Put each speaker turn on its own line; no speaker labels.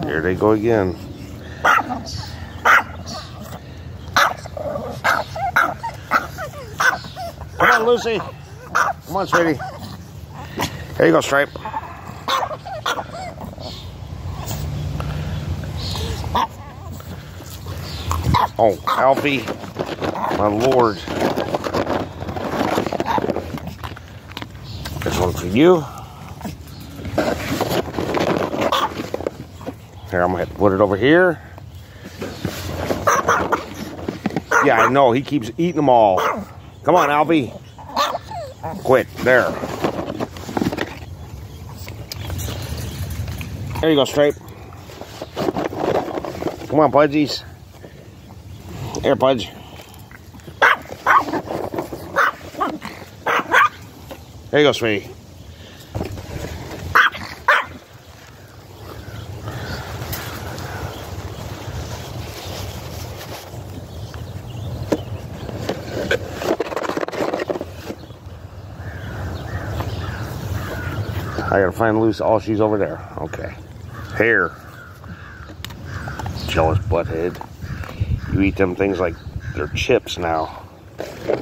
Here they go again. Come on, Lucy. Come on, sweetie. There you go, Stripe. Oh, Alfie. My Lord. This one's for you. Here, I'm going to put it over here. Yeah, I know. He keeps eating them all. Come on, Alfie. Quit. There. There you go, Stripe. Come on, Pudgies. Here, Pudge. There you go, sweetie. I gotta find Lucy. Oh, she's over there. Okay. Here. Jealous butthead. You eat them things like they're chips now.